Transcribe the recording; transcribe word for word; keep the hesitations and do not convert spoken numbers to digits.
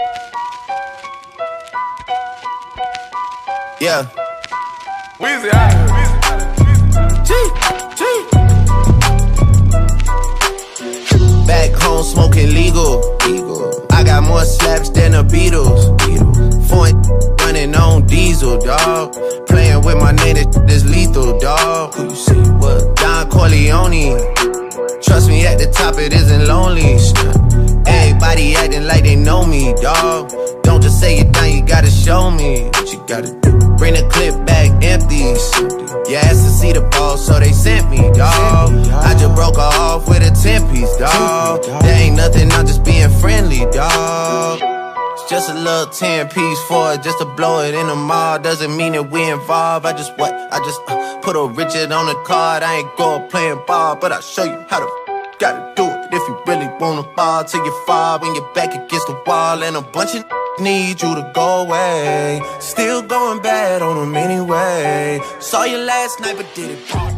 Yeah. Weezy out. G, G. Back home smoking legal. legal. I got more slaps than the Beatles. Beatles. Foreign running on diesel, dawg. Playing with my name, this lethal, dawg. Who you see? What? Don Corleone. Trust me, at the top it isn't lonely. Everybody acting like they know me, dawg. Don't just say it down, you gotta show me what you gotta do. Bring the clip back empty. You asked to see the ball, so they sent me, dawg. I just broke her off with a ten piece, dawg. There ain't nothing, I'm just being friendly, dawg. It's just a little ten piece for it, just to blow it in the mall. Doesn't mean that we involved. I just what? I just uh, put a Richard on the card. I ain't going playing ball, but I'll show you how to gotta do it. If you really wanna fall till you fall when you're back against the wall, and a bunch of need you to go away. Still going bad on them anyway. Saw you last night, but did it wrong.